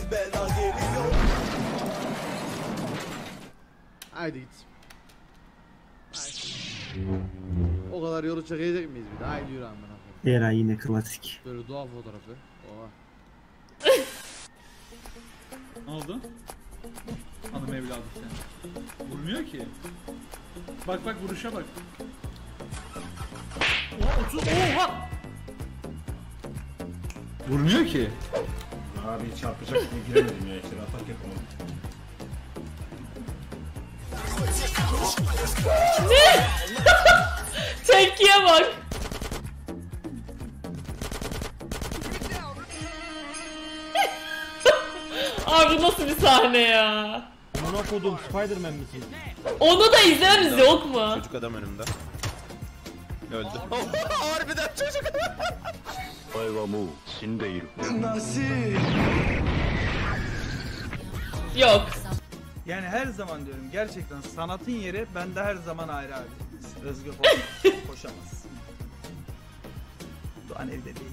Haydi git. O kadar yolu çekecek miyiz bir de? Haydi yürü amına koyayım. Era yine klasik. Böyle doğa fotoğrafı. Oha. Ne oldu? Hanım evladım sen. Vurmuyor ki. Bak bak vuruşa bak. Oha 30 oha. Vurmuyor ki. Abi çarpacak diye giremedim ya işte atak yapamadım. Ne? Tepkiye bak. Abi bu nasıl bir sahne ya? Amına kodum Spider-Man misin? Onu da izlememiz yok mu? Çocuk adam önümde. Öldü. Harbiden çocuk adam. Yok. Yani her zaman diyorum gerçekten sanatın yeri bende her zaman ayrı abi. Rızgı koşamaz. Doğan evde değil.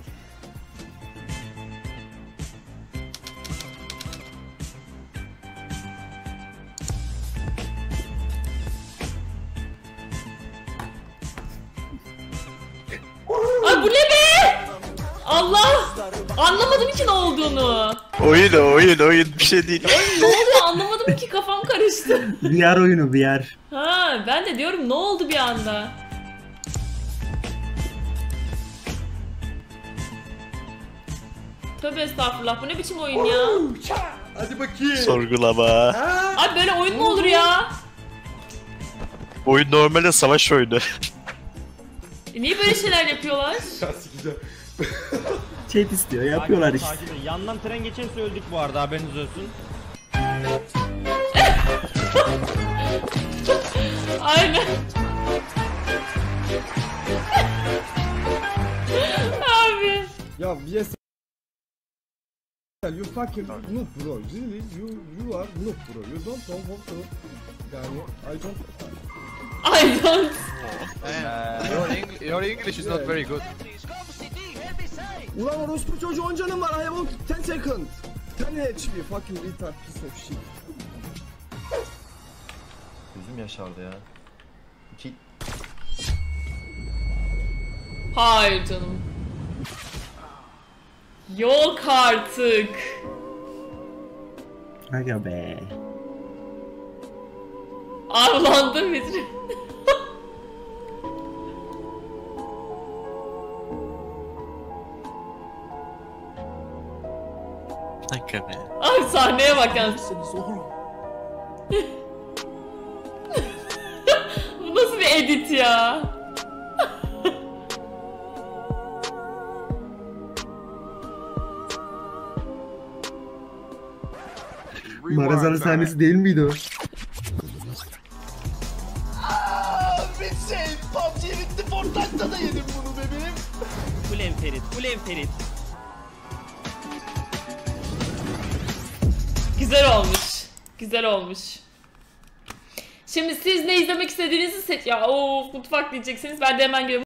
Ay bu ne be? Allah! Anlamadım ki ne olduğunu. Oyun bir şey değil. Ne oluyor anlamadım ki, kafam karıştı. VR oyunu VR. Ha, ben de diyorum ne oldu bir anda? Tövbe estağfurullah, bu ne biçim oyun ya? Hadi bakayım. Sorgulama. Ay böyle oyun mu olur ya? Oyun normalde savaş oyunu. Niye böyle şeyler yapıyorlar? Chat istiyor yapıyorlar işte. Sakin ol. Yandan tren geçerse öldük bu arada, haberiniz olsun. Aynen. Abi. Ya yes. You fucking noob bro. Really you are noob bro. You don't know how to. Yani I don't. Your English is not very good. Ulan orospu çocuğu 10 canım var. I have 10 second. 10 HP fucking retard piece of shit. Gözüm yaşardı ya. Hayır canım. Yok artık. Aga be. Avlandım bizi. Aga be. Abi sahneye bak yalnız. Bu nasıl bir edit ya? Marazan'ın sahnesi değil miydi o? Bitsin. PUBG bitti. Fortnite'da da yedim bunu bebeğim. Ulen Ferit, ulen Ferit. Güzel olmuş. Güzel olmuş. Şimdi siz ne izlemek istediğinizi seç... Ya of, mutfak diyeceksiniz. Ben de hemen geliyorum.